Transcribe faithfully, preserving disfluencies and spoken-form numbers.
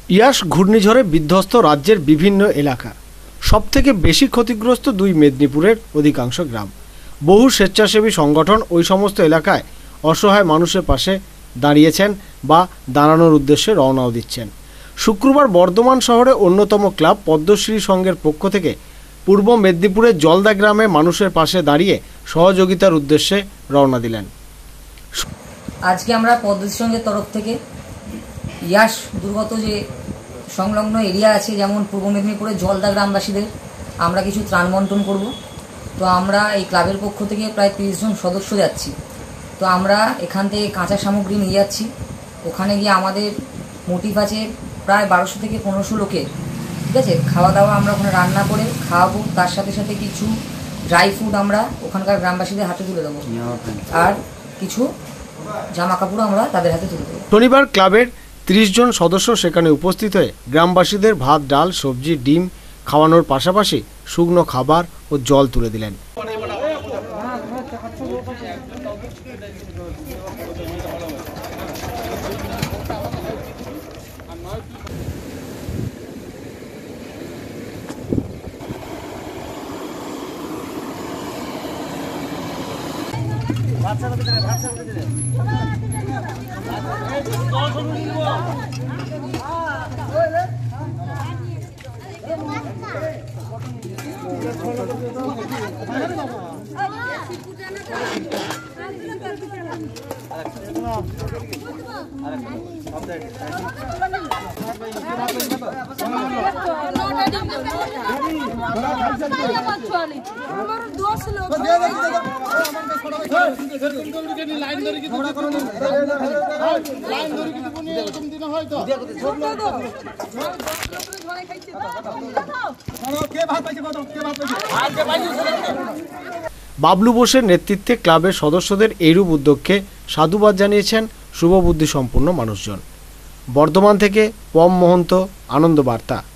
ইয়াস ঘূর্ণিঝড়ে বিধ্বস্ত রাজ্যের বিভিন্ন এলাকা। সবথেকে বেশি ক্ষতিগ্রস্ত দুই মেদিনীপুরের অধিকাংশ গ্রাম। বহু স্বেচ্ছাসেবী সংগঠন ওই সমস্ত এলাকায় অসহায় মানুষের পাশে দাঁড়িয়েছেন বা দাঁড়ানোর উদ্দেশ্যে রওনাও দিচ্ছেন। শুক্রবার বর্ধমান শহরে অন্যতম ক্লাব পদ্মশ্রী সংঘের পক্ষ থেকে পূর্ব মেদিনীপুরের জলদা গ্রামে মানুষের পাশে দাঁড়িয়ে সহযোগিতার উদ্দেশ্যে রওনা দিলেন। আজকে আমরা পদ্মশ্রী সংঘের তরফ থেকে ইয়াস দুর্গত যে সংলগ্ন এরিয়া আছে, যেমন পূর্ব মেদিনীপুরের জলদা গ্রামবাসীদের আমরা কিছু ত্রাণ বন্টন করব। তো আমরা এই ক্লাবের পক্ষ থেকে প্রায় তিরিশ জন সদস্য যাচ্ছি। তো আমরা এখান থেকে কাঁচা সামগ্রী নিয়ে যাচ্ছি। ওখানে গিয়ে আমাদের মোটিভ আছে প্রায় বারোশো থেকে পনেরোশো লোকের, ঠিক আছে, খাওয়া দাওয়া আমরা ওখানে রান্না করে খাওয়াবো। তার সাথে সাথে কিছু ড্রাই ফুড আমরা ওখানকার গ্রামবাসীদের হাতে তুলে দেবো, আর কিছু জামা কাপড় আমরা তাদের হাতে তুলে দেবো। শনিবার ক্লাবের ত্রিশ জন সদস্য সেখানে উপস্থিত হয়ে গ্রামবাসীদের ভাত, ডাল, সবজি, ডিম খাওয়ানোর পাশাপাশি শুকনো খাবার ও জল তুলে দিলেন। বাবলু বোসের নেতৃত্বে ক্লাবের সদস্যদের এইরূপ উদ্যোগকে সাধুবাদ জানিয়েছেন শুভবুদ্ধি সম্পন্ন মানুষজন। বর্ধমান থেকে পম মহন্ত, আনন্দ বার্তা।